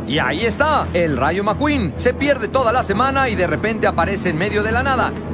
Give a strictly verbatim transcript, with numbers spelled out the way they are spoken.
Y ahí está, el Rayo McQueen. Se pierde toda la semana y de repente aparece en medio de la nada.